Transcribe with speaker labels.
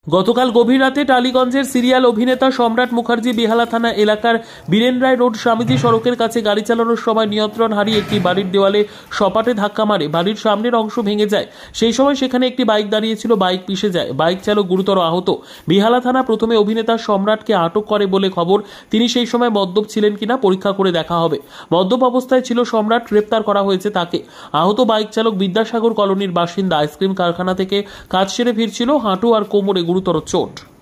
Speaker 1: গতকাল গভীর রাতে টালিগঞ্জের সিরিয়াল অভিনেতা সম্রাট মুখার্জি বেহালা থানা এলাকার বীরেন রায় রোড স্বামীজি সড়কের কাছে গাড়ি চালানোর সময় নিয়ন্ত্রণ হারিয়ে একটি বাড়ির দেওয়ালে সপাটে ধাক্কা মারে। বাড়ির সামনের অংশ ভেঙে যায়। সেই সময় সেখানে একটি বাইক দাঁড়িয়েছিল, বাইক পিষে যায়। বাইক চালক গুরুতর আহত। বেহালা থানা প্রথমে অভিনেতা সম্রাটকে আটক করে বলে খবর। তিনি সেই সময় মদ্যপ ছিলেন কিনা পরীক্ষা করে দেখা হবে। মদ্যপ অবস্থায় ছিল সম্রাট, গ্রেপ্তার করা হয়েছে তাকে। আহত বাইক চালক বিদ্যাসাগর কলোনির বাসিন্দা। আইসক্রিম কারখানা থেকে কাজ সেরে ফিরছিল। হাঁটু আর কোমরে গুরুতর চোট।